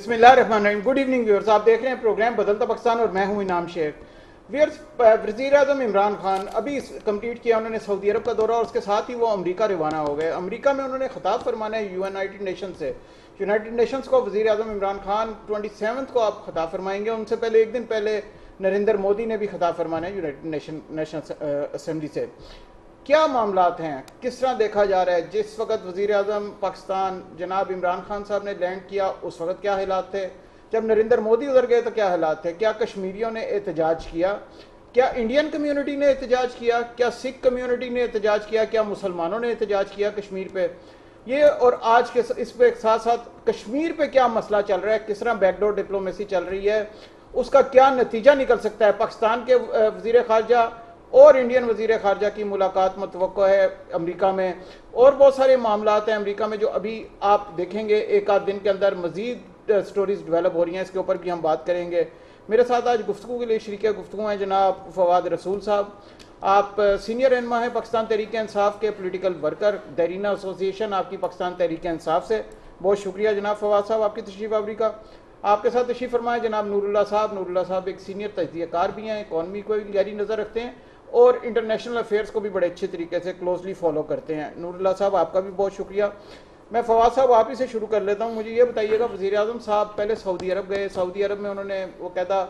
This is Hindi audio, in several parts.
बिस्मिल्लाहिर्रहमानिर्रहीम। गुड इवनिंग व्यूअर्स, आप देख रहे हैं प्रोग्राम बदलता पाकिस्तान और मैं हूं इनाम शेख। व्यूअर्स, वज़ीर आज़म इमरान खान अभी कंप्लीट किया उन्होंने सऊदी अरब का दौरा और उसके साथ ही वो अमेरिका रवाना हो गए। अमेरिका में उन्होंने खिताब फरमाना है यूनाइटेड नेशन से। यूनाइटेड नेशंस को वज़ीर आज़म इमरान खान 27 को आप खिताब फरमाएंगे। उनसे पहले एक दिन पहले नरेंद्र मोदी ने भी खिताब फरमाना है यूनाइटेड नेशन असम्बली से। क्या मामलात हैं, किस तरह देखा जा रहा है? जिस वक्त वज़ीर आज़म पाकिस्तान जनाब इमरान खान साहब ने लैंड किया उस वक्त क्या हालात थे, जब नरेंद्र मोदी उधर गए तो क्या हालात थे? क्या कश्मीरियों ने एहतजाज किया? क्या इंडियन कम्युनिटी ने एहतजाज किया? क्या सिख कम्युनिटी ने एहतजाज किया? क्या मुसलमानों ने एहतजाज किया कश्मीर पे? ये और आज के इस पे साथ साथ कश्मीर पे क्या मसला चल रहा है, किस तरह बैकडोर डिप्लोमेसी चल रही है, उसका क्या नतीजा निकल सकता है? पाकिस्तान के वज़ीर ख़ारजा और इंडियन वज़ीर ख़ारजा की मुलाकात मुतवक्को है अमेरिका में, और बहुत सारे मामलात हैं अमेरिका में जो अभी आप देखेंगे एक आध दिन के अंदर मज़ीद स्टोरीज डेवलप हो रही हैं। इसके ऊपर भी हम बात करेंगे। मेरे साथ आज गुफ्तगू के लिए शरीक गुफ्तगू हैं जनाब फवाद रसूल साहब। आप सीनियर रहनुमा हैं पाकिस्तान तहरीक इंसाफ के पोलिटिकल वर्कर, देरीना एसोसिएशन आपकी पाकिस्तान तहरीक इंसाफ से। बहुत शुक्रिया जनाब फवाद साहब आपकी तशरीफ़ आवरी का। आपके साथ तशरीफ़ फरमाए जनाब नूरुल्लाह साहब। नूरुल्लाह साहब एक सीनियर तजज़ियाकार भी हैं, इकॉनमी को भी गहरी नज़र रखते हैं और इंटरनेशनल अफेयर्स को भी बड़े अच्छे तरीके से क्लोजली फॉलो करते हैं। नूरुल्लाह साहब आपका भी बहुत शुक्रिया। मैं फवाद साहब आप ही से शुरू कर लेता हूँ। मुझे ये बताइएगा, वज़ीर आज़म साहब पहले सऊदी अरब गए, सऊदी अरब में उन्होंने वो कहता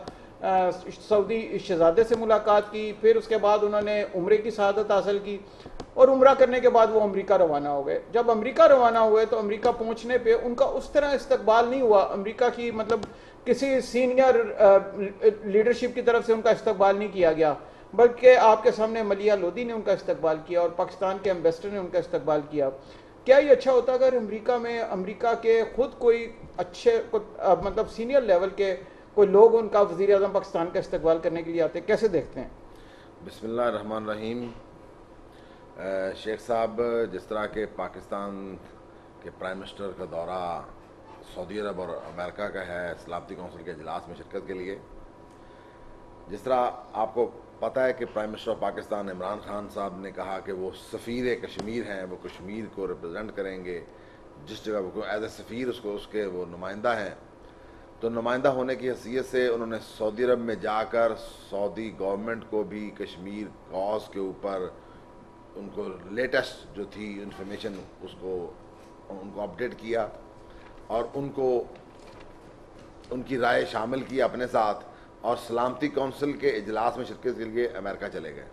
सऊदी शहज़ादे से मुलाकात की, फिर उसके बाद उन्होंने उम्रे की शहादत हासिल की और उम्रा करने के बाद वो अमेरिका रवाना हो गए। जब अमेरिका रवाना हुए तो अमेरिका पहुँचने पे उनका उस तरह इस्तकबाल नहीं हुआ अमेरिका की, मतलब किसी सीनियर लीडरशिप की तरफ से उनका इस्तकबाल नहीं किया गया, बल्कि आपके सामने मलिया लोदी ने उनका इस्तकबाल किया और पाकिस्तान के एम्बेसडर ने उनका इस्तकबाल किया। क्या ये अच्छा होता अगर अमेरिका में अमेरिका के खुद कोई अच्छे मतलब सीनियर लेवल के कोई लोग उनका वज़ीर आज़म पाकिस्तान का इस्तकबाल करने के लिए आते? कैसे देखते हैं? बिस्मिल्लाहिर्रहमानिर्रहीम। शेख साहब, जिस तरह के पाकिस्तान के प्राइम मिनिस्टर का दौरा सऊदी अरब और अमेरिका का है सलामती कौंसिल के इजलास में शिरकत के लिए, जिस तरह आपको पता है कि prime minister of Pakistan Imran Khan साहब ने कहा कि वो सफ़ीर कश्मीर हैं, वो कश्मीर को रिप्रेजेंट करेंगे जिस जगह वो एज ए सफ़ीर उसके वो नुमाइंदा हैं। तो नुमाइंदा होने की हैसियत से उन्होंने सऊदी अरब में जाकर सऊदी गवर्नमेंट को भी कश्मीर कॉज के ऊपर उनको लेटेस्ट जो थी इंफॉर्मेशन उनको अपडेट किया और उनकी राय शामिल की अपने साथ, और सलामती कौंसिल के इजलास में शिरकत के लिए अमेरिका चले गए।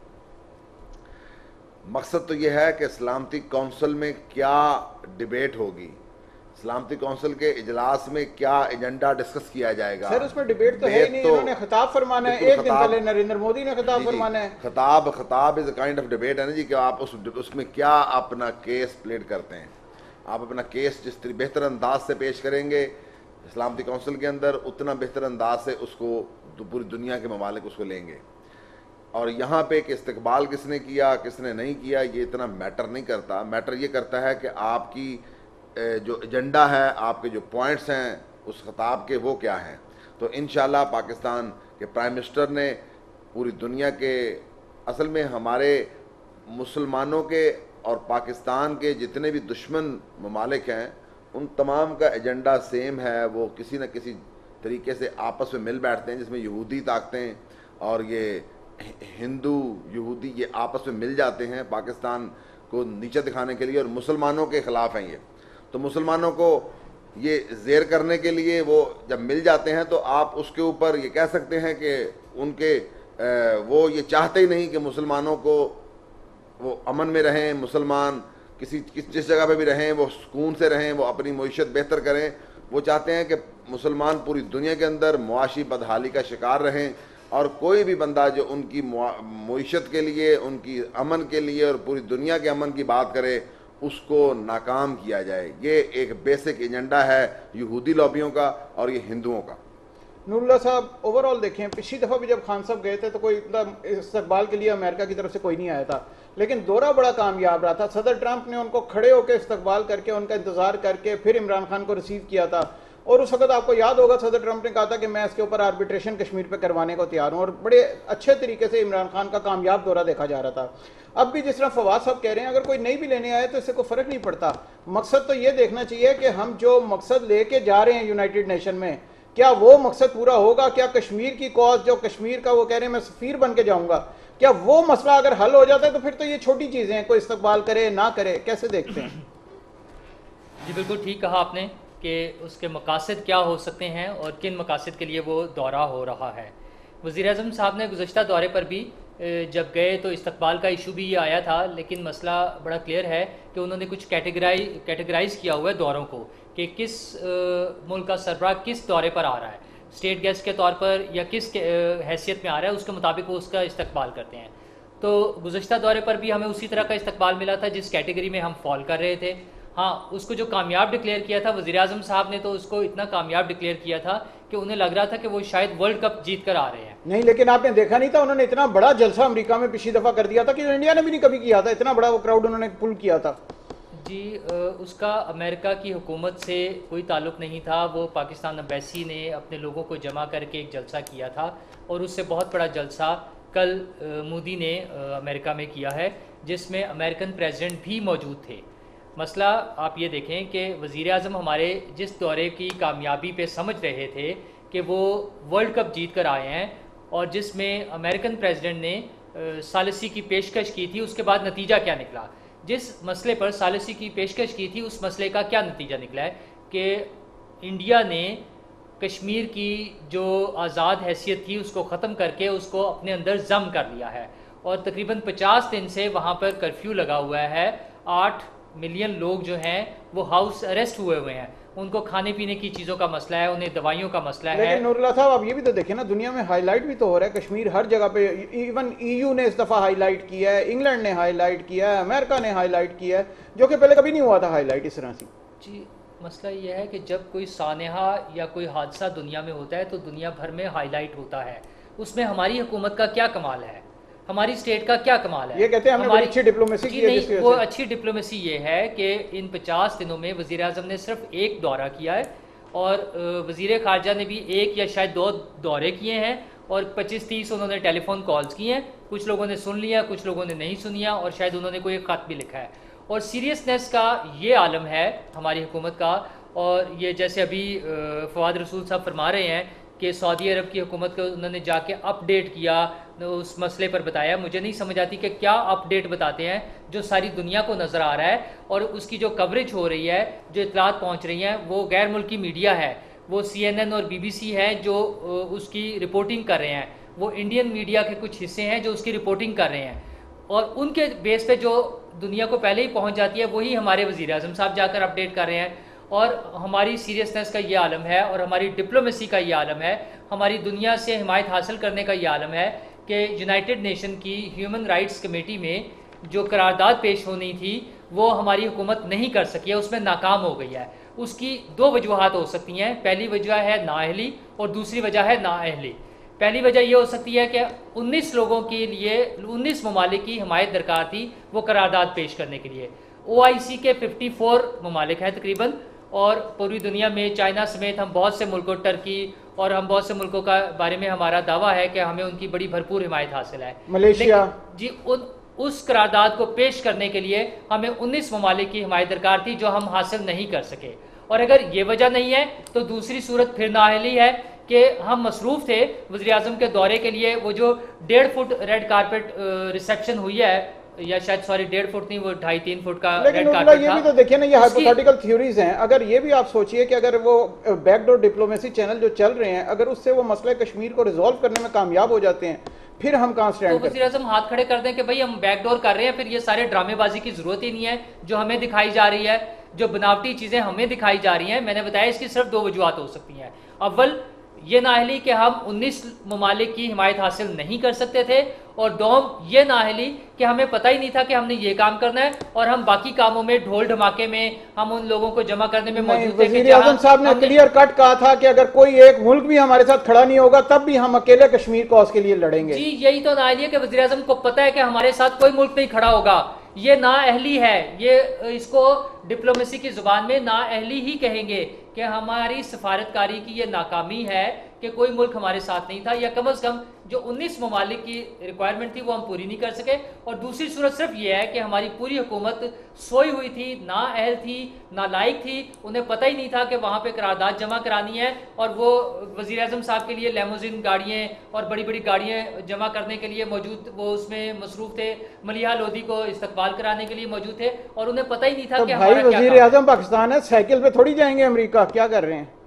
मकसद तो यह है कि सलामती कौंसिल में क्या डिबेट होगी, सलामती कौंसिल के इजलास में क्या एजेंडा डिस्कस किया जाएगा। सर उसमें डिबेट तो है ही नहीं, इन्होंने खिताब फरमाना है। एक दिन पहले नरेंद्र मोदी ने खिताब फरमाना है। खिताब is a kind of debate है ना जी, कि आप उसमें क्या अपना केस प्लेड करते हैं। आप अपना केस जिस तरह बेहतर अंदाज से पेश करेंगे सलामती कौंसिल के अंदर, उतना बेहतर अंदाज से उसको पूरी दुनिया के ममालिक उसको लेंगे। और यहाँ पे कि इस्तकबाल किसने किया किसने नहीं किया ये इतना मैटर नहीं करता। मैटर ये करता है कि आपकी जो एजेंडा है, आपके जो पॉइंट्स हैं उस खिताब के, वो क्या हैं। तो इंशाल्लाह पाकिस्तान के प्राइम मिनिस्टर ने पूरी दुनिया के, असल में हमारे मुसलमानों के और पाकिस्तान के जितने भी दुश्मन ममालिक हैं उन तमाम का एजेंडा सेम है। वो किसी न किसी तरीके से आपस में मिल बैठते हैं, जिसमें यहूदी ताकतें और ये हिंदू यहूदी ये आपस में मिल जाते हैं पाकिस्तान को नीचे दिखाने के लिए, और मुसलमानों के ख़िलाफ़ हैं ये। तो मुसलमानों को ये ज़ेर करने के लिए वो जब मिल जाते हैं तो आप उसके ऊपर ये कह सकते हैं कि उनके वो ये चाहते ही नहीं कि मुसलमानों को वो अमन में रहें, मुसलमान जिस जगह पे भी रहें वो सुकून से रहें, वो अपनी मईशत बेहतर करें। वो चाहते हैं कि मुसलमान पूरी दुनिया के अंदर मुआशी बदहाली का शिकार रहें, और कोई भी बंदा जो उनकी मईशत के लिए, उनकी अमन के लिए और पूरी दुनिया के अमन की बात करे उसको नाकाम किया जाए। ये एक बेसिक एजेंडा है यहूदी लॉबियों का और ये हिंदुओं का। नूरुल्लाह साहब, ओवरऑल देखें, पिछली दफ़ा भी जब खान साहब गए थे तो कोई इस्तकबाल के लिए अमेरिका की तरफ से कोई नहीं आया था, लेकिन दौरा बड़ा कामयाब रहा था। सदर ट्रंप ने उनको खड़े होकर इस्तकबाल करके, उनका इंतज़ार करके फिर इमरान खान को रिसीव किया था। और उस वक्त आपको याद होगा सदर ट्रंप ने कहा था कि मैं इसके ऊपर आर्बिट्रेशन कश्मीर पे करवाने को तैयार हूं, और बड़े अच्छे तरीके से इमरान खान का कामयाब दौरा देखा जा रहा था। अब भी जिस तरह फवाद साहब कह रहे हैं, अगर कोई नहीं भी लेने आए तो इससे कोई फर्क नहीं पड़ता। मकसद तो ये देखना चाहिए कि हम जो मकसद लेके जा रहे हैं यूनाइटेड नेशन में, क्या वो मकसद पूरा होगा? क्या कश्मीर की कॉज, जो कश्मीर का वो कह रहे हैं मैं सफीर बन के जाऊंगा, क्या वो मसला अगर हल हो जाता है तो फिर तो ये छोटी चीजें हैं, कोई इस्तकबाल करे ना करे, कैसे देखते हैं? जी बिल्कुल ठीक कहा आपने कि उसके मकासद क्या हो सकते हैं और किन मकासद के लिए वो दौरा हो रहा है। वज़ीर-ए-आज़म साहब ने गुज़श्ता दौरे पर भी जब गए तो इस्तकबाल का इशू भी ये आया था, लेकिन मसला बड़ा क्लियर है कि उन्होंने कुछ कैटेगराइज किया हुआ है दौरों को कि किस मुल्क का सरबराह किस दौरे पर आ रहा है, स्टेट गेस्ट के तौर पर या किस हैसियत में आ रहा है, उसके मुताबिक वो उसका इस्तकबाल करते हैं। तो गुज़श्ता दौरे पर भी हमें उसी तरह का इस्तकबाल मिला था जिस कैटेगरी में हम फॉल कर रहे थे। हाँ, उसको जो कामयाब डिक्लेयर किया था वज़ीर-ए-आज़म साहब ने, तो उसको इतना कामयाब डिक्लेयर किया था कि उन्हें लग रहा था कि वो शायद वर्ल्ड कप जीत कर आ रहे हैं। नहीं, लेकिन आपने देखा नहीं था, उन्होंने इतना बड़ा जलसा अमेरिका में पिछली दफा कर दिया था कि इंडिया ने भी नहीं कभी किया था, इतना बड़ा वो क्राउड उन्होंने पुल किया था। जी उसका अमेरिका की हुकूमत से कोई ताल्लुक़ नहीं था, वो पाकिस्तान एम्बेसी ने अपने लोगों को जमा करके एक जलसा किया था, और उससे बहुत बड़ा जलसा कल मोदी ने अमेरिका में किया है, जिसमें अमेरिकन प्रेसिडेंट भी मौजूद थे। मसला आप ये देखें कि वज़ीर-ए-आज़म हमारे जिस दौरे की कामयाबी पे समझ रहे थे कि वो वर्ल्ड कप जीत कर आए हैं, और जिसमें अमेरिकन प्रेसिडेंट ने सालिसी की पेशकश की थी, उसके बाद नतीजा क्या निकला? जिस मसले पर सालिसी की पेशकश की थी उस मसले का क्या नतीजा निकला है कि इंडिया ने कश्मीर की जो आज़ाद हैसियत थी उसको ख़त्म करके उसको अपने अंदर जम कर लिया है, और तकरीबन 50 दिन से वहाँ पर कर्फ्यू लगा हुआ है। 8 मिलियन लोग जो हैं वो हाउस अरेस्ट हुए हुए हैं, उनको खाने पीने की चीज़ों का मसला है, उन्हें दवाइयों का मसला है। लेकिन नूरुल्लाह साहब, आप ये भी तो देखें ना, दुनिया में हाईलाइट भी तो हो रहा है कश्मीर हर जगह पे। इवन EU ने इस दफ़ा हाईलाइट किया है, इंग्लैंड ने हाईलाइट किया है, अमेरिका ने हाईलाइट किया है, जो कि पहले कभी नहीं हुआ था हाईलाइट इस तरह से। जी, मसला ये है कि जब कोई सानेहा या कोई हादसा दुनिया में होता है तो दुनिया भर में हाईलाइट होता है। उसमें हमारी हुकूमत का क्या कमाल है, हमारी स्टेट का क्या कमाल है? ये कहते हैं हमने बड़ी अच्छी डिप्लोमेसी की है। नहीं, वो अच्छी डिप्लोमेसी ये है कि इन 50 दिनों में वज़ीर-ए-आज़म ने सिर्फ एक दौरा किया है, और वज़ीर ख़ारजा ने भी एक या शायद 2 दौरे किए हैं, और 25-30 उन्होंने टेलीफोन कॉल्स किए हैं। कुछ लोगों ने सुन लिया, कुछ लोगों ने नहीं सुनिया, और शायद उन्होंने कोई ख़त भी लिखा है। और सीरियसनेस का ये आलम है हमारी हुकूमत का, और ये जैसे अभी फवाद रसूल साहब फरमा रहे हैं कि सऊदी अरब की हुकूमत को उन्होंने जाके अपडेट किया, उस मसले पर बताया। मुझे नहीं समझ आती कि क्या अपडेट बताते हैं जो सारी दुनिया को नज़र आ रहा है, और उसकी जो कवरेज हो रही है, जो इतलात पहुंच रही हैं, वो गैर मुल्की मीडिया है, वो CNN और BBC है जो उसकी रिपोर्टिंग कर रहे हैं, वो इंडियन मीडिया के कुछ हिस्से हैं जो उसकी रिपोर्टिंग कर रहे हैं, और उनके बेस पे जो दुनिया को पहले ही पहुँच जाती है वही हमारे वज़ीर-ए-आज़म साहब जाकर अपडेट कर रहे हैं। और हमारी सीरियसनेस का ये आलम है, और हमारी डिप्लोमेसी का ये आलम है, हमारी दुनिया से हिमायत हासिल करने का ये आलम है कि यूनाइटेड नेशन की ह्यूमन राइट्स कमेटी में जो करारदाद पेश होनी थी वो हमारी हुकूमत नहीं कर सकी है, उसमें नाकाम हो गई है। उसकी 2 वजूहात हो सकती हैं। पहली वजह है नाअहली, और दूसरी वजह है नाअहली। पहली वजह ये हो सकती है कि 19 लोगों के लिए 19 ममालिक की हिमायत दरकार थी वो करारदाद पेश करने के लिए। OIC के 54 ममालिक हैं तकरीबन, और पूरी दुनिया में चाइना समेत हम बहुत से मुल्कों, टर्की और हम बहुत से मुल्कों का बारे में हमारा दावा है कि हमें उनकी बड़ी भरपूर हिमायत हासिल है। मलेशिया जी, उस करारदाद को पेश करने के लिए हमें 19 ममालिक की हिमायत दरकार थी, जो हम हासिल नहीं कर सके। और अगर ये वजह नहीं है तो दूसरी सूरत फिर नाअहली है कि हम मसरूफ़ थे वज़ीर-ए-आज़म के दौरे के लिए। वो जो 1.5 फुट रेड कारपेट रिसेप्शन हुई है, या शायद सॉरी 1.5 फुट नहीं, वो 2.5-3 फुट का रेड कारपेट था। ये भी तो देखिए ना, ये हाइपोथेटिकल थ्योरीज हैं। अगर ये भी आप सोचिए कि अगर वो बैकडोर डिप्लोमेसी चैनल जो चल रहे हैं, अगर उससे वो मसला कश्मीर को रिजॉल्व करने में कामयाब हो जाते हैं, फिर हम कहाँ स्टैंड तो वज़ीर-ए-आज़म हाथ खड़े कर दें कि भाई हम बैकडोर कर रहे हैं, फिर ये सारे ड्रामेबाजी की जरूरत ही नहीं है जो हमें दिखाई जा रही है, जो बनावटी चीजें हमें दिखाई जा रही हैं। मैंने बताया इसकी सिर्फ 2 वजूहात हो सकती हैं। अव्वल ये नाअहली कि हम 19 ममालिक की हिमायत हासिल नहीं कर सकते थे, और दोम ये नाअहली कि हमें पता ही नहीं था कि हमने ये काम करना है, और हम बाकी कामों में ढोल धमाके में हम उन लोगों को जमा करने में मौजूद थे। वज़ीर-ए-आज़म साहब ने क्लियर कट कहा था कि अगर कोई एक मुल्क भी हमारे साथ खड़ा नहीं होगा तब भी हम अकेले कश्मीर कॉज के लिए लड़ेंगे। जी, यही तो नाअहली है कि वज़ीर-ए-आज़म को पता है कि हमारे साथ कोई मुल्क नहीं खड़ा होगा, ये नाअहली है, ये इसको डिप्लोमेसी की ज़ुबान में नाअहली ही कहेंगे कि हमारी सफारतकारी की ये नाकामी है कि कोई मुल्क हमारे साथ नहीं था, या कम से कम जो 19 ममालिक की रिक्वायरमेंट थी वो हम पूरी नहीं कर सके। और दूसरी सूरत सिर्फ ये है कि हमारी पूरी हुकूमत सोई हुई थी, नाअहल थी, नालायक थी, उन्हें पता ही नहीं था कि वहाँ पे करारदाद जमा करानी है, और वो वज़ीर आज़म साहब के लिए लेमोजिन गाड़ियाँ और बड़ी बड़ी गाड़ियाँ जमा करने के लिए मौजूद, वो उसमें मसरूफ़ थे, मलिहा लोधी को इस्तकबाल कराने के लिए मौजूद थे, और उन्हें पता ही नहीं था तो कि भाई वज़ीर आज़म पाकिस्तान है, साइकिल पे थोड़ी जाएंगे अमेरिका, क्या कर रहे हैं?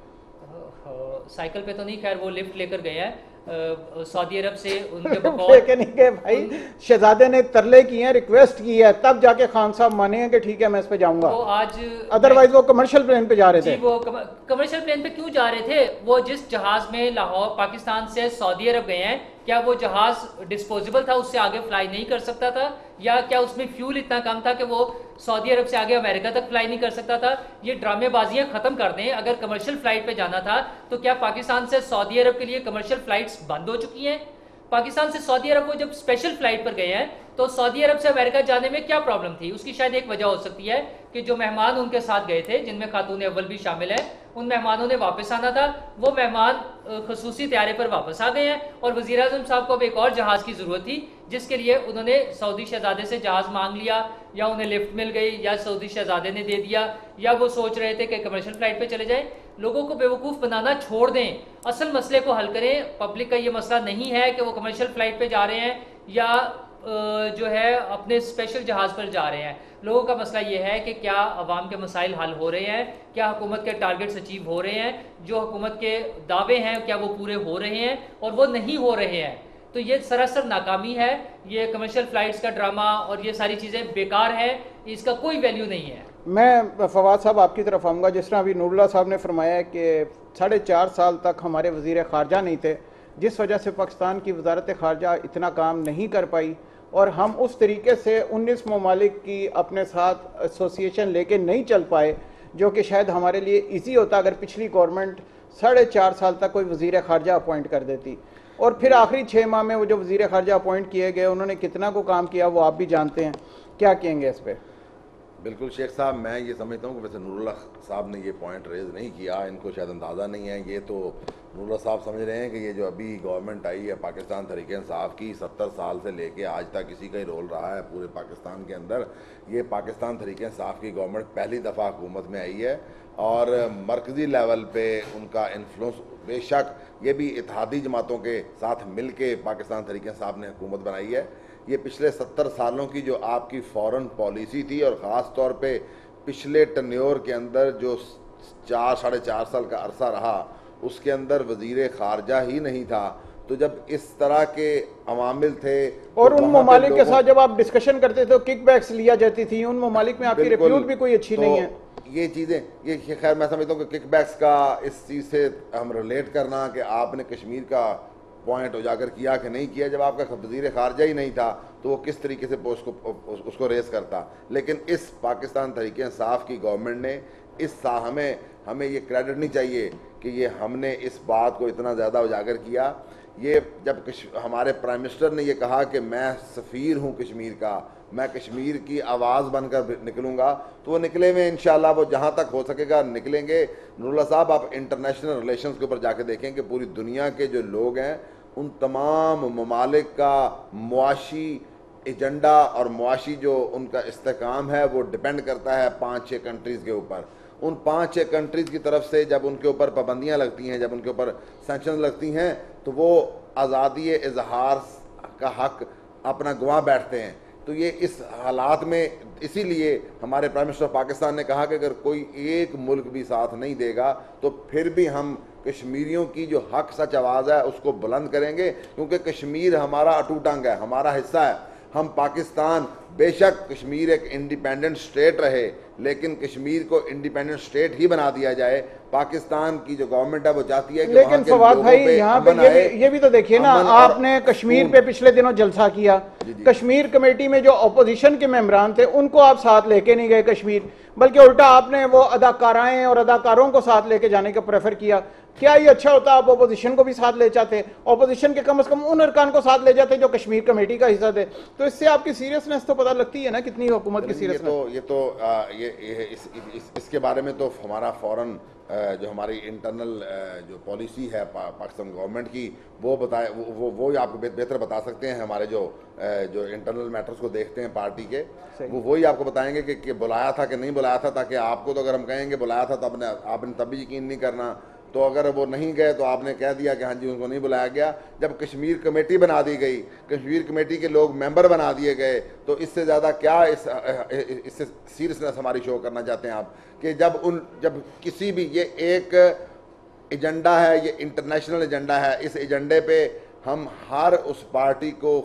साइकिल पे तो नहीं, खैर वो लिफ्ट लेकर गए हैं सऊदी अरब से उनके लेके नहीं गए भाई, शहजादे ने तरले किए हैं, रिक्वेस्ट की है, तब जाके खान साहब माने हैं कि ठीक है मैं इस पे जाऊंगा। वो आज अदरवाइज वो कमर्शियल प्लेन पे जा रहे थे। वो कमर्शियल प्लेन पे क्यों जा रहे थे? वो जिस जहाज में लाहौर पाकिस्तान से सऊदी अरब गए हैं, क्या वो जहाज डिस्पोजेबल था, उससे आगे फ्लाई नहीं कर सकता था? या क्या उसमें फ्यूल इतना कम था कि वो सऊदी अरब से आगे अमेरिका तक फ्लाई नहीं कर सकता था? ये ड्रामेबाजियां खत्म कर दें। अगर कमर्शियल फ्लाइट पे जाना था तो क्या पाकिस्तान से सऊदी अरब के लिए कमर्शियल फ्लाइट्स बंद हो चुकी हैं? पाकिस्तान से सऊदी अरब वो जब स्पेशल फ्लाइट पर गए हैं तो सऊदी अरब से अमेरिका जाने में क्या प्रॉब्लम थी? उसकी शायद एक वजह हो सकती है कि जो मेहमान उनके साथ गए थे, जिनमें खातून अव्वल भी शामिल है, उन मेहमानों ने वापस आना था, वो मेहमान खसूसी तैयारे पर वापस आ गए हैं, और वज़ीर आज़म साहब को अब एक और जहाज़ की ज़रूरत थी, जिसके लिए उन्होंने सऊदी शहजादे से जहाज़ मांग लिया, या उन्हें लिफ्ट मिल गई, या सऊदी शहजादे ने दे दिया, या वो सोच रहे थे कि कमर्शियल फ्लाइट पे चले जाएं। लोगों को बेवकूफ़ बनाना छोड़ दें, असल मसले को हल करें। पब्लिक का ये मसला नहीं है कि वो कमर्शियल फ्लाइट पे जा रहे हैं या जो है अपने स्पेशल जहाज़ पर जा रहे हैं। लोगों का मसला ये है कि क्या अवाम के मसाइल हल हो रहे हैं, क्या हुकूमत के टारगेट्स अचीव हो रहे हैं, जो हुकूमत के दावे हैं क्या वो पूरे हो रहे हैं, और वो नहीं हो रहे हैं। तो ये सरासर नाकामी है, ये कमर्शियल फ़्लाइट्स का ड्रामा और ये सारी चीज़ें बेकार है, इसका कोई वैल्यू नहीं है। मैं फवाद साहब आपकी तरफ आऊँगा। जिस तरह अभी नूरुल्लाह साहब ने फरमाया है कि 4.5 साल तक हमारे वज़ीर ख़ारजा नहीं थे, जिस वजह से पाकिस्तान की वजारत ख़ारजा इतना काम नहीं कर पाई, और हम उस तरीके से 19 ममालिक की अपने साथ एसोसिएशन लेके नहीं चल पाए, जो कि शायद हमारे लिए इजी होता अगर पिछली गवर्नमेंट 4.5 साल तक कोई वज़ीर ख़ारजा अपॉइंट कर देती। और फिर आखिरी 6 माह में वो जो वज़ीर ख़ारजा अपॉइंट किए गए, उन्होंने कितना को काम किया वो आप भी जानते हैं। क्या कहेंगे इस पर? बिल्कुल शेख साहब, मैं ये समझता हूँ कि वैसे नूरुल्लाह साहब ने ये पॉइंट रेज़ नहीं किया, इनको शायद अंदाज़ा नहीं है। ये तो नूरुल्लाह साहब समझ रहे हैं कि ये जो अभी गवर्नमेंट आई है पाकिस्तान तहरीक-ए-इंसाफ की, 70 साल से लेके आज तक इसी का ही रोल रहा है पूरे पाकिस्तान के अंदर। ये पाकिस्तान तहरीक-ए-इंसाफ की गवर्नमेंट पहली दफ़ा हुकूमत में आई है, और मरकज़ी लेवल पे उनका इन्फ्लुएंस, बेशक ये भी इत्तेहादी जमातों के साथ मिल के पाकिस्तान तहरीक-ए-इंसाफ ने हुकूमत बनाई है। ये पिछले 70 सालों की जो आपकी फ़ॉरेन पॉलिसी थी, और ख़ास तौर पे पिछले टन्योर के अंदर जो 4-4.5 साल का अरसा रहा, उसके अंदर वज़ीर ख़ारजा ही नहीं था। तो जब इस तरह के अवामिल थे, और उन ममालिक के साथ जब आप डिस्कशन करते थे तो किक बैक्स लिया जाती थी, उन ममालिक में आपकी रिप्यूट भी कोई अच्छी नहीं है। ये चीज़ें, ये खैर मैं समझता हूँ कि किक बैक्स का इस चीज़ से हम रिलेट करना कि आपने कश्मीर का पॉइंट उजागर किया कि नहीं किया, जब आपका वज़ीर ख़ारजा ही नहीं था तो वो किस तरीके से उसको रेस करता। लेकिन इस पाकिस्तान तहरीक-ए-इंसाफ की गवर्नमेंट ने इस हमें ये क्रेडिट नहीं चाहिए कि ये हमने इस बात को इतना ज़्यादा उजागर किया। ये जब हमारे प्राइम मिनिस्टर ने ये कहा कि मैं सफ़ीर हूँ कश्मीर का, मैं कश्मीर की आवाज़ बनकर निकलूँगा, तो वो निकले में इंशाल्लाह वो जहाँ तक हो सकेगा निकलेंगे। नूरुल्लाह साहब, आप इंटरनेशनल रिलेशंस के ऊपर जाके देखें कि पूरी दुनिया के जो लोग हैं उन तमाम ममालिक का मुआशी एजेंडा और मुआशी जो उनका इस्तेकाम है वो डिपेंड करता है 5-6 कंट्रीज़ के ऊपर। उन 5-6 कंट्रीज़ की तरफ से जब उनके ऊपर पाबंदियाँ लगती हैं, जब उनके ऊपर सैंक्शन लगती हैं, तो वो आज़ादी इजहार का हक अपना गंवा बैठते हैं। तो ये इस हालात में, इसीलिए हमारे प्राइम मिनिस्टर पाकिस्तान ने कहा कि अगर कोई एक मुल्क भी साथ नहीं देगा तो फिर भी हम कश्मीरियों की जो हक सच आवाज़ है उसको बुलंद करेंगे, क्योंकि कश्मीर हमारा अटूट अंग है, हमारा हिस्सा है। हम पाकिस्तान, बेशक कश्मीर एक इंडिपेंडेंट स्टेट रहे, लेकिन कश्मीर को इंडिपेंडेंट स्टेट ही बना दिया जाए। पाकिस्तान की जो गवर्नमेंट है वो चाहती है कि लेकिन फवाद भाई यहाँ पे ये भी तो देखिए ना, आपने कश्मीर पे पिछले दिनों जलसा किया, कश्मीर कमेटी में जो अपोजिशन के मेंबरान थे उनको आप साथ लेके नहीं गए कश्मीर, बल्कि उल्टा आपने वो अदाकाराएं और अदाकारों को साथ लेके जाने का प्रेफर किया। क्या ये अच्छा होता? आप अपोजिशन को भी साथ ले जाते, अपोजिशन के कम से कम उन अरकान को साथ ले जाते जो कश्मीर कमेटी का हिस्सा थे। तो इससे आपकी सीरियसनेस तो पता लगती है ना कितनी हुकूमत की सीरियसनेस। इसके बारे में तो हमारा फौरन जो हमारी इंटरनल जो पॉलिसी है पाकिस्तान गवर्नमेंट की वो बताए, वो ही आपको बेहतर बता सकते हैं। हमारे जो इंटरनल मैटर्स को देखते हैं पार्टी के, वो ही आपको बताएंगे कि बुलाया था कि नहीं बुलाया था। ताकि आपको तो अगर हम कहेंगे बुलाया था तो आपने तब भी यकीन नहीं करना, तो अगर वो नहीं गए तो आपने कह दिया कि हाँ जी उनको नहीं बुलाया गया। जब कश्मीर कमेटी बना दी गई, कश्मीर कमेटी के लोग मेंबर बना दिए गए, तो इससे ज़्यादा क्या इससे सीरियसनेस हमारी शो करना चाहते हैं आप कि जब किसी भी, ये एक एजेंडा है, ये इंटरनेशनल एजेंडा है, इस एजेंडे पे हम हर उस पार्टी को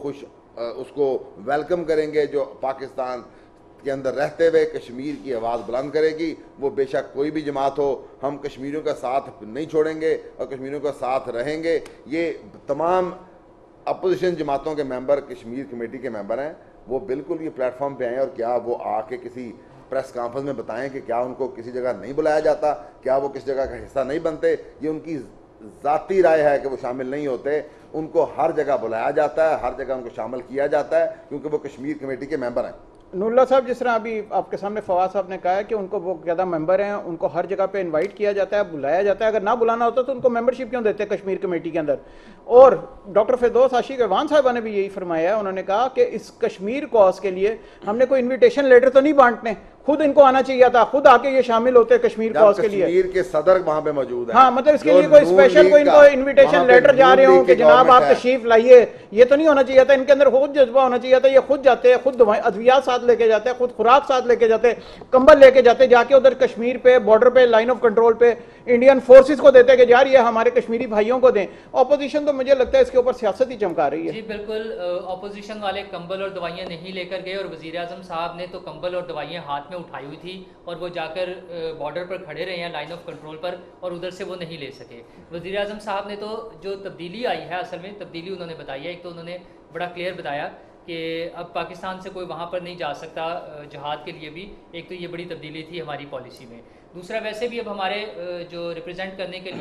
उसको वेलकम करेंगे जो पाकिस्तान के अंदर रहते हुए कश्मीर की आवाज़ बुलंद करेगी। वो बेशक कोई भी जमात हो, हम कश्मीरियों का साथ नहीं छोड़ेंगे और कश्मीरियों का साथ रहेंगे। ये तमाम अपोजिशन जमातों के मेंबर कश्मीर कमेटी के मेंबर हैं, वो बिल्कुल ये प्लेटफॉर्म पे आएँ और क्या वो आके किसी प्रेस कॉन्फ्रेंस में बताएं कि क्या उनको किसी जगह नहीं बुलाया जाता, क्या वो किसी जगह का हिस्सा नहीं बनते। ये उनकी ज़ाती राय है कि वो शामिल नहीं होते। उनको हर जगह बुलाया जाता है, हर जगह उनको शामिल किया जाता है, क्योंकि वो कश्मीर कमेटी के मेंबर हैं। नूरुल्लाह साहब, जिस तरह अभी आपके सामने फवाद साहब ने कहा है कि उनको वो ज़्यादा मेंबर हैं, उनको हर जगह पे इनवाइट किया जाता है, बुलाया जाता है। अगर ना बुलाना होता तो उनको मेंबरशिप क्यों देते कश्मीर कमेटी के अंदर। और डॉक्टर फिरदौस आशिक अवान साहिबा ने भी यही फरमाया है, उन्होंने कहा कि इस कश्मीर कॉज के लिए हमने कोई इन्विटेशन लेटर तो नहीं बांटने, खुद इनको आना चाहिए था, खुद आके ये शामिल होते कश्मीर कॉज के लिए। कश्मीर के सदर वहां पे मौजूद है। हाँ, मतलब इसके लिए कोई स्पेशल कोई इनको इन्विटेशन लेटर जा रहे हो कि जनाब आप तशरीफ लाइए, ये तो नहीं होना चाहिए था। इनके अंदर खुद जज्बा होना चाहिए था। ये खुद जाते हैं, खुद दवाएं अद्वियात साथ लेके जाते हैं, खुद खुराक साथ लेके जाते, कंबल लेके जाते, जाके उधर कश्मीर पे बॉर्डर पे लाइन ऑफ कंट्रोल पे इंडियन फोर्सेस को देते कि यार ये हमारे कश्मीरी भाइयों को दें। ऑपोजिशन तो मुझे लगता है इसके ऊपर सियासत ही चमका रही है। जी बिल्कुल, ऑपोजिशन वाले कंबल और दवाइयाँ नहीं लेकर गए और वज़ीर आज़म साहब ने तो कंबल और दवाइयाँ हाथ में उठाई हुई थी और वो जाकर बॉर्डर पर खड़े रहे हैं लाइन ऑफ कंट्रोल पर, और उधर से वो नहीं ले सके। वज़ीर आज़म साहब ने तो जो तब्दीली आई है, असल में तब्दीली उन्होंने बताई है। एक तो उन्होंने बड़ा क्लियर बताया कि अब पाकिस्तान से कोई वहाँ पर नहीं जा सकता जहाद के लिए भी। एक तो ये बड़ी तब्दीली थी हमारी पॉलिसी में। दूसरा, वैसे भी अब हमारे जो रिप्रेजेंट करने के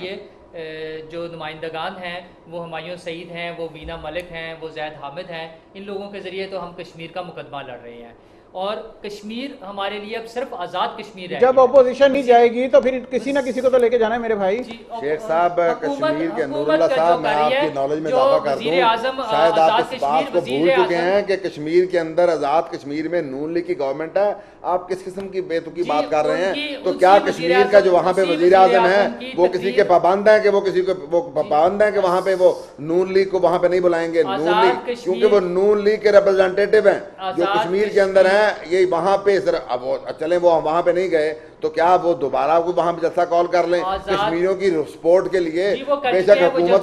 लिए जो नुमाइंदगान हैं वो हुमायूं सईद हैं, वो वीना मलिक हैं, वो जैद हामिद हैं। इन लोगों के ज़रिए तो हम कश्मीर का मुकदमा लड़ रहे हैं और कश्मीर हमारे लिए अब सिर्फ आज़ाद कश्मीर है। जब अपोजिशन नहीं जाएगी तो फिर किसी ना किसी को तो लेके जाना है मेरे भाई। शेख साहब, कश्मीर के नूरुल्लाह साहब, मैं आपकी नॉलेज में इजाफा कर दूं, शायद आप इस बात को भूल चुके हैं कि कश्मीर के अंदर आज़ाद कश्मीर में नून लीग की गवर्नमेंट है। आप किस किस्म की बेतुकी बात कर रहे हैं? तो क्या कश्मीर का जो वहाँ पे वजीर आज़म है वो किसी के पाबंद है कि वो किसी को वो पाबंद है कि वहाँ पे वो नून लीग को वहाँ पे नहीं बुलाएंगे? नून लीग, क्योंकि वो नून लीग के रिप्रेजेंटेटिव हैं जो कश्मीर के अंदर हैं, ये वहाँ पे अब वो चले, वो वहाँ पे नहीं गए तो क्या वो दोबारा वो वहाँ पे जलसा कॉल कर लें कश्मीरियों की सपोर्ट के लिए? बेशक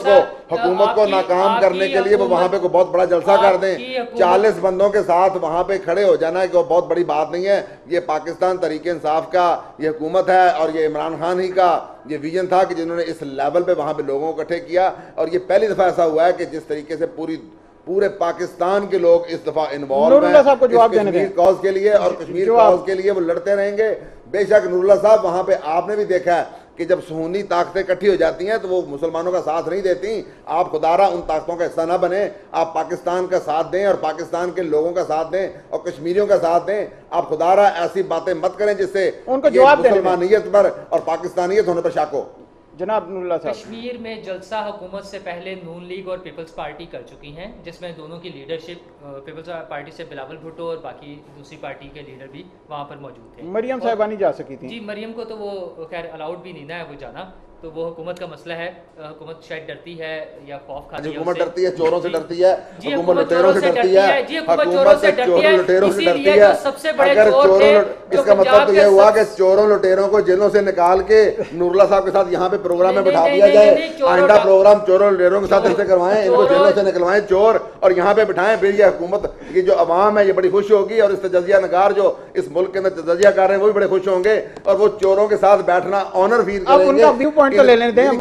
हुकूमत को नाकाम करने के लिए वो वहाँ पे को बहुत बड़ा जलसा कर दें। 40 बंदों के साथ वहाँ पे खड़े हो जाना कि वो बहुत बड़ी बात नहीं है। ये पाकिस्तान तरीके इंसाफ का ये हुकूमत है और ये इमरान खान ही का ये विजन था कि जिन्होंने इस लेवल पे वहाँ पे लोगों को इकट्ठे किया। और ये पहली दफा ऐसा हुआ है कि जिस तरीके से पूरे पाकिस्तान के लोग इस दफा इन्वॉल्व हैं कश्मीर कॉज के लिए और कश्मीर कॉज के लिए वो लड़ते रहेंगे। बेशक नूरुल्लाह साहब, वहाँ पे आपने भी देखा है कि जब सुन्नी ताकतें इकट्ठी हो जाती हैं तो वो मुसलमानों का साथ नहीं देती। आप खुदारा उन ताकतों का हिस्सा ना बने, आप पाकिस्तान का साथ दें और पाकिस्तान के लोगों का साथ दें और कश्मीरियों का साथ दें। आप खुदारा ऐसी बातें मत करें जिससे उनको जवाब मुसलमानियत पर और पाकिस्तानियत होने पर शक हो। जनाब नूरुल्लाह साहब, कश्मीर में जलसा हुकूमत से पहले नून लीग और पीपल्स पार्टी कर चुकी हैं, जिसमें दोनों की लीडरशिप, पीपल्स पार्टी से बिलावल भुट्टो और बाकी दूसरी पार्टी के लीडर भी वहाँ पर मौजूद थे। मरियम साहिबा नहीं जा सकी थी। जी, मरियम को तो वो खैर अलाउड भी नहीं ना है वो जाना, तो वो हुकूमत का मसला है। हुकूमत शायद डरती है या खौफ खाती है। हुकूमत डरती है, चोरों से डरती है, हुकूमत लुटेरों से डरती है। जी, हुकूमत चोरों से डरती है, लुटेरों से डरती है। सबसे बड़े चोर थे, इसका मतलब तो ये हुआ कि चोरों लुटेरों को जेलों से निकाल के नूरुल्लाह साहब के साथ यहाँ पे प्रोग्राम में बिठा दिया जाए। आइंदा प्रोग्राम चोरों लुटेरों के साथ ऐसे करवाएं, इनको जेलों से निकलवाएं चोर और यहाँ पे बिठाएं। फिर ये हुकूमत की जो अवाम है ये बड़ी खुश होगी और इस तजिया नगार जो इस मुल्क के अंदर तजिया कर रहे हैं वो भी बड़े खुश होंगे और वो चोरों के साथ बैठना ऑनर फील करेंगे। उनका व्यू पॉइंट तो ले लेने दें।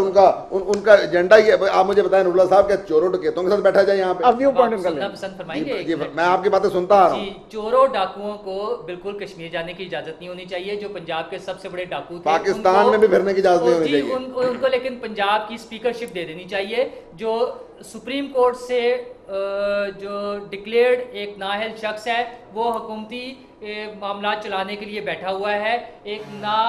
उनका एजेंडा ये, आप मुझे बताएं नूरुल्लाह साहब, क्या चोरों डकैतों के साथ बैठा जाए यहाँ पे? अब व्यू पॉइंट पसंद फरमाएंगे? मैं आपकी बातें सुनता आ रहा हूँ। चोरों डाकुओं को बिल्कुल कश्मीर जाने की इजाजत नहीं होनी चाहिए। जो पंजाब के सबसे बड़े डाकू थे पाकिस्तान में भी फिरने की इजाजत नहीं होनी चाहिए उनको, लेकिन पंजाब की स्पीकरशिप दे देनी चाहिए। जो सुप्रीम कोर्ट से जो डिक्लेयर्ड एक नाअहल शख्स है वो हुकूमती मामला चलाने के लिए बैठा हुआ है, एक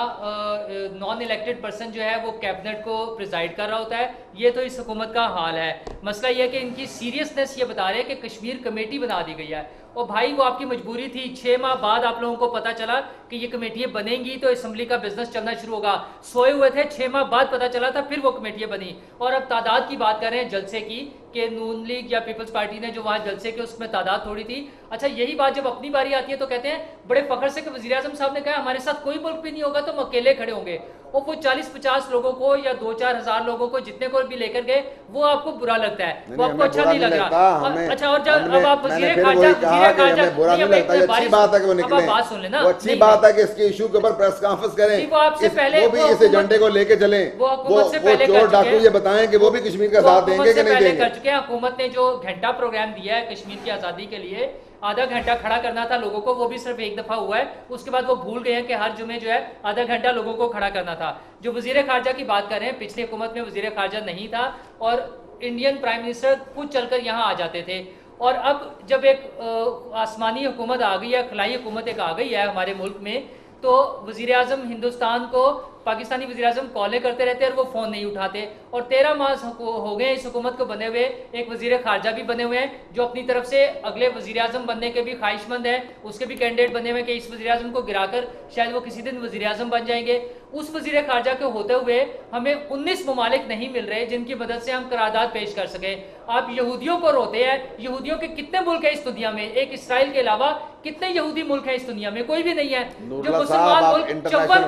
नॉन इलेक्टेड पर्सन जो है वो कैबिनेट को प्रिजाइड कर रहा होता है। ये तो इस हुकूमत का हाल है। मसला ये है कि इनकी सीरियसनेस ये बता रहे हैं कि कश्मीर कमेटी बना दी गई है, और भाई वो आपकी मजबूरी थी। 6 माह बाद आप लोगों को पता चला कि ये कमेटियां बनेंगी तो असम्बली का बिजनेस चलना शुरू होगा। सोए हुए थे, 6 माह बाद पता चला था, फिर वो कमेटियां बनी। और अब तादाद की बात कर रहे हैं जलसे की, कि नून लीग या पीपल्स पार्टी ने जो वहां जलसे के उसमें तादाद थोड़ी थी। अच्छा, यही बात जब अपनी बारी आती है तो कहते हैं बड़े फख्र से कि वज़ीर आज़म साहब ने कहा हमारे साथ कोई मुल्क भी नहीं होगा तो हम अकेले खड़े होंगे। और वो 40-50 लोगों को या 2-4 हज़ार लोगों को जितने को भी लेकर गए वो आपको बुरा लगता है, वो आपको अच्छा नहीं लग रहा। अच्छा, और जब अब आप वज़ीर खारजा बुरा नहीं लगता, अच्छी बात है कि वो निकले, बात सुन लेना, वो अच्छी बात है कि इसके इशू के ऊपर प्रेस कॉन्फ्रेंस करें, वो आपसे पहले वो भी इस एजेंडे को लेके चलें, वो चोर डाकू ये बताएं कि वो भी कश्मीर का साथ देंगे कि नहीं देंगे। कर चुके हैं। हुकूमत ने जो घंटा प्रोग्राम दिया है कश्मीर की आज़ादी के लिए, आधा घंटा खड़ा करना था लोगों को, वो भी सिर्फ एक दफा हुआ है। उसके बाद वो भूल गए हैं कि हर जुमे जो है आधा घंटा लोगों को खड़ा करना था। जो वजीर खारजा की बात कर रहे हैं, पिछली हुकूमत में वजीर खारजा नहीं था और इंडियन प्राइम मिनिस्टर खुद चलकर यहाँ आ जाते थे। और अब जब एक आसमानी हुकूमत आ गई है, खलाई हुकूमत एक आ गई है हमारे मुल्क में, तो वजीर आज़म हिंदुस्तान को पाकिस्तानी वज़ीर आज़म कॉलें करते रहते हैं और वो फ़ोन नहीं उठाते। और 13 माह हो गए इस हुकूमत को बने हुए। एक वज़ीर खारजा भी बने हुए हैं जो अपनी तरफ से अगले वज़ीर आज़म बनने के भी ख्वाहिशमंद है, उसके भी कैंडिडेट बने हुए हैं कि इस वज़ीर आज़म को गिराकर शायद वो किसी दिन वज़ीर आज़म बन जाएंगे। उस वज़ीर खारजा के होते हुए हमें 19 ममालिक नहीं मिल रहे जिनकी मदद से हम करारदाद पेश कर सकें। आप यहूदियों को रोते हैं, यहूदियों के कितने मुल्क हैं इस दुनिया में? एक इसराइल के अलावा कितने यहूदी मुल्क हैं इस दुनिया में? कोई भी नहीं है। जो मुसलमान मुल्क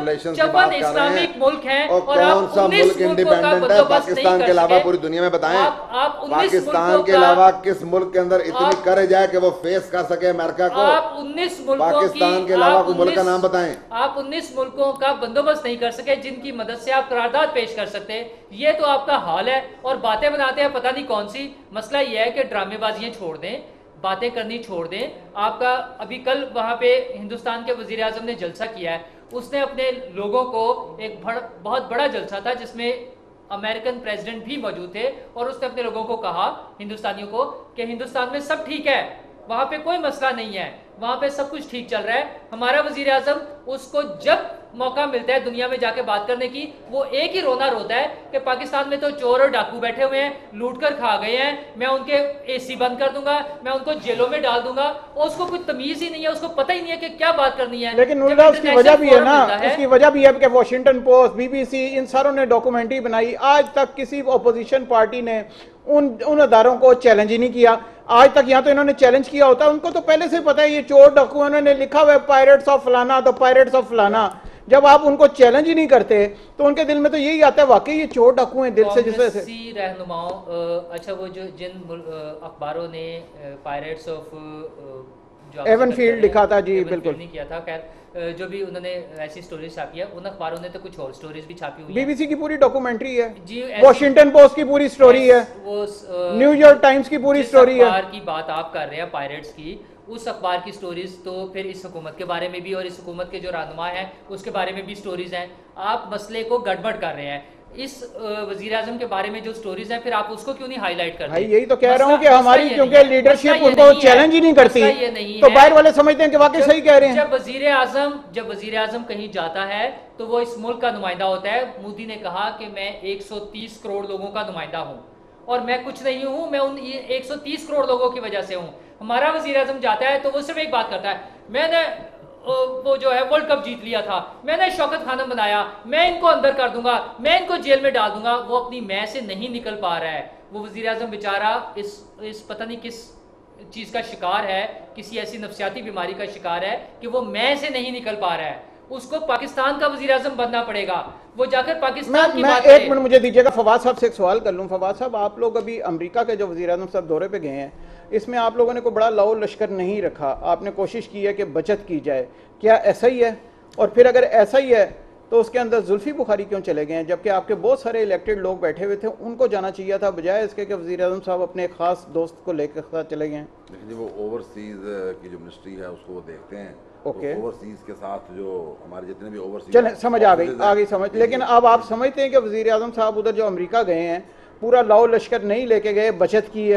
54 इस्लामिक मुल्क हैं और आप 19 मुल्कों का बंदोबस्त नहीं कर के अलावा पूरी दुनिया में बताएं, आप 19 पाकिस्तान के अलावा किस मुल्क के अंदर इतनी करेज है कि वो फेस कर सके अमेरिका को? आप 19 मुल्कों पाकिस्तान के अलावा कोई मुल्क का नाम बताएं। आप 19 मुल्कों का बंदोबस्त नहीं कर सके जिनकी मदद से आप करारदाद पेश कर सकते। ये तो आपका हाल है। और बातें बनाते हैं पता नहीं कौन सी। मसला ये है कि ड्रामेबाजियां छोड़ दें, बातें करनी छोड़ दें। आपका अभी कल वहां पे हिंदुस्तान के वजीर आजम ने जलसा किया है, उसने अपने लोगों को एक बहुत बड़ा जलसा था जिसमें अमेरिकन प्रेसिडेंट भी मौजूद थे, और उसने अपने लोगों को कहा, हिंदुस्तानियों को, कि हिंदुस्तान में सब ठीक है, वहां पे कोई मसला नहीं है, वहां पे सब कुछ ठीक चल रहा है। हमारा वजीर आजम, उसको जब मौका मिलता है दुनिया में जाके बात करने की, वो एक ही रोना रोता है कि पाकिस्तान में तो चोर और डाकू बैठे हुए हैं, लूट कर खा गए हैं, मैं उनके एसी बंद कर दूंगा, मैं उनको जेलों में डाल दूंगा। और उसको कोई तमीज ही नहीं है, उसको पता ही नहीं है कि क्या बात करनी है। लेकिन उसकी वजह भी है ना, उसकी वजह भी है कि वॉशिंगटन पोस्ट, बीबीसी, इन सारों ने डॉक्यूमेंट्री बनाई। आज तक किसी अपोजिशन पार्टी ने उन अदारों को चैलेंज ही नहीं किया। आज तक यहाँ तो इन्होंने चैलेंज किया होता, उनको तो पहले से पता है ये चोर डाकू, उन्होंने लिखा हुआ है पायरेट्स ऑफ फलाना, द पायरेट्स ऑफ फलाना। जब आप उनको चैलेंज ही नहीं करते तो उनके दिल में तो यही आता है वाकई ये चोर डाकू हैं दिल से। जिससे रहनुमाओं, अच्छा, वो जो जिन अखबारों ने पायरेट्स ऑफ एवनफील्ड लिखा था, जी बिल्कुल नहीं किया था, खैर जो भी उन्होंने ऐसी स्टोरीज छापी है, उन अखबारों ने तो कुछ और स्टोरीज भी छापी हुई है। बीबीसी की पूरी डॉक्यूमेंट्री है जी, वॉशिंगटन पोस्ट की पूरी स्टोरी है, वो न्यूयॉर्क टाइम्स की पूरी स्टोरी है। अखबार की बात आप कर रहे हैं पायरेट्स की, उस अखबार की स्टोरीज तो फिर इस हुकूमत के बारे में भी और इस हुकूमत के जो रहनुमा हैं उसके बारे में भी स्टोरीज हैं। आप मसले को गड़बड़ कर रहे हैं। इस वजीर आजम के बारे में जो स्टोरीज हैं फिर आप उसको क्यों नहीं हाईलाइट करते? भाई यही तो कह रहा हूँ कि हमारी क्योंकि लीडरशिप उनको चैलेंज ही नहीं करती, तो बाहर वाले समझते हैं कि वाकई सही कह रहे हैं। जब वजीर आजम कहीं जाता है तो वो इस मुल्क का नुमाइंदा होता है। मोदी ने कहा कि मैं 130 करोड़ लोगों का नुमाइंदा हूँ और मैं कुछ नहीं हूँ, मैं उन 130 करोड़ लोगों की वजह से हूँ। हमारा वजीर आजम जाता है तो वो सिर्फ एक बात करता है, मैंने वो जो है वर्ल्ड कप जीत लिया था, मैंने शौकत खानम बनाया, मैं इनको अंदर कर दूंगा, मैं इनको जेल में डाल दूंगा। वो अपनी मैं से नहीं निकल पा रहा है। वो वजीर आजम बेचारा इस पता नहीं किस चीज का शिकार है, किसी ऐसी नफसियाती बीमारी का शिकार है कि वो मैं से नहीं निकल पा रहा है। उसको पाकिस्तान का वजीर आजम बनना पड़ेगा, वो जाकर पाकिस्तान की बात करे। एक मिनट मुझे दीजिएगा, फवाद साहब से एक सवाल कर लूं। फवाद साहब, आप लोग अभी अमेरिका के जो वजीर आजम साहब दौरे पे गए हैं, इसमें आप लोगों ने कोई बड़ा लाओ लश्कर नहीं रखा, आपने कोशिश की है कि बचत की जाए, क्या ऐसा ही है? और फिर अगर ऐसा ही है तो उसके अंदर जुल्फी बुखारी क्यों चले गए हैं, जबकि आपके बहुत सारे इलेक्टेड लोग बैठे हुए थे, उनको जाना चाहिए था, बजाय इसके कि वज़ीर आज़म साहब अपने खास दोस्त को लेकर साथ चले गए हैं। देखिए, वो ओवरसीज की जो मिनिस्ट्री है उसको वो देखते हैं। ओके, तो ओवरसीज के साथ जो हमारे जितने भी ओवरसीज, चले समझ आ गई समझ। लेकिन अब आप समझते हैं कि वज़ीर आज़म साहब उधर जो अमेरिका गए हैं पूरा लाओ लश्कर नहीं लेके गए, बचत की है?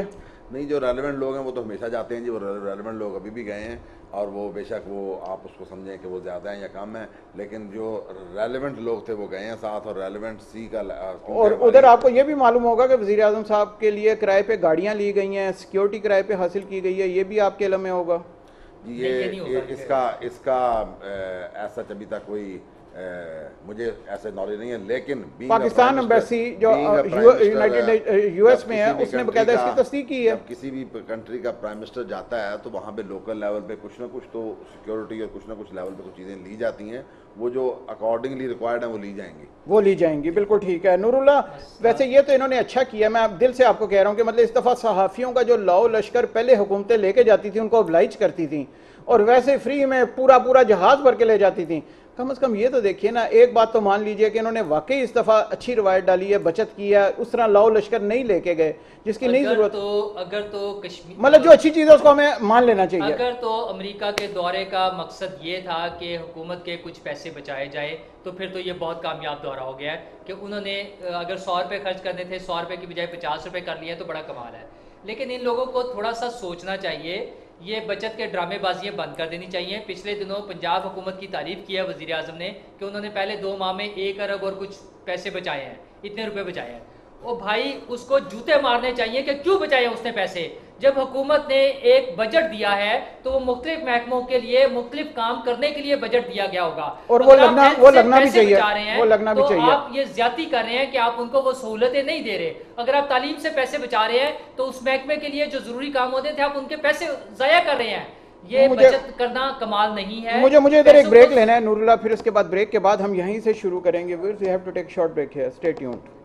नहीं, जो रेलेवेंट लोग हैं वो तो हमेशा जाते हैं जी, वो रेलेवेंट लोग अभी भी गए हैं, और वो बेशक वो आप उसको समझें कि वो ज़्यादा हैं या कम है, लेकिन जो रेलेवेंट लोग थे वो गए हैं साथ, और रेलेवेंट सी का और उधर आपको ये भी मालूम होगा कि वज़ीर आज़म साहब के लिए किराए पे गाड़ियाँ ली गई हैं, सिक्योरिटी किराए पे हासिल की गई है, ये भी आपके इल्म में होगा? ये इसका ऐसा अभी तक कोई मुझे ऐसे नॉलेज नहीं है, लेकिन पाकिस्तान एम्बेसी जो यूनाइटेड यूएस में है उसने बकायदा इसकी तस्दीक की है। किसी भी कंट्री का प्राइम मिनिस्टर जाता है तो वहाँ पे लोकल लेवल पे कुछ ना कुछ तो सिक्योरिटी और कुछ ना कुछ लेवल पे कुछ चीज़ें ली जाती हैं, वो जो अकॉर्डिंगली रिक्वायर्ड है वो ली जाएंगी। बिल्कुल ठीक है नूरुल्लाह, वैसे ये तो इन्होंने अच्छा किया, मैं दिल से आपको कह रहा हूँ कि मतलब इस दफ़ा सहाफ़ियों का जो लाओ लश्कर पहले हुकूमतें लेके जाती थी उनको ऑब्लाइज करती थी और वैसे फ्री में पूरा जहाज भर के ले जाती थी, कम से कम ये तो देखिए ना, एक बात तो मान लीजिए कि इन्होंने वाकई इस दफ़ा अच्छी रवायत डाली है, बचत की है, उस तरह लाओ लश्कर नहीं लेके गए जिसकी नहीं जरूरत। अगर तो कश्मीर मतलब जो अच्छी चीज़ है उसको हमें मान लेना चाहिए। अगर तो अमेरिका के दौरे का मकसद ये था कि हुकूमत के कुछ पैसे बचाए जाए, तो फिर तो ये बहुत कामयाब दौरा हो गया है कि उन्होंने अगर 100 रुपये खर्च करने थे 100 रुपये की बजाय 50 रुपये कर लिए तो बड़ा कमाल है। लेकिन इन लोगों को थोड़ा सा सोचना चाहिए, ये बचत के ड्रामेबाजियाँ बंद कर देनी चाहिए। पिछले दिनों पंजाब हुकूमत की तारीफ की है वज़ीर आज़म ने कि उन्होंने पहले 2 माह में 1 अरब और कुछ पैसे बचाए हैं, इतने रुपए बचाए हैं। ओ भाई, उसको जूते मारने चाहिए कि क्यों बचाए उसने पैसे। जब हुकूमत ने एक बजट दिया है तो वो मुख्तलिफ महकमों के लिए मुख्तलिफ काम करने के लिए बजट दिया गया होगा, और वो लगना भी चाहिए, वो लगना भी चाहिए। आप ये ज्यादती कर रहे हैं कि आप उनको वो सहूलतें नहीं दे रहे। अगर आप तालीम से पैसे बचा रहे हैं तो उस महकमे के लिए जो जरूरी काम होते थे आप उनके पैसे जाया कर रहे हैं। ये बचत करना कमाल नहीं है। मुझे इधर एक ब्रेक लेना है नूरुल्लाह, फिर उसके बाद ब्रेक के बाद हम यहीं से शुरू करेंगे। We have to take short break here, stay tuned.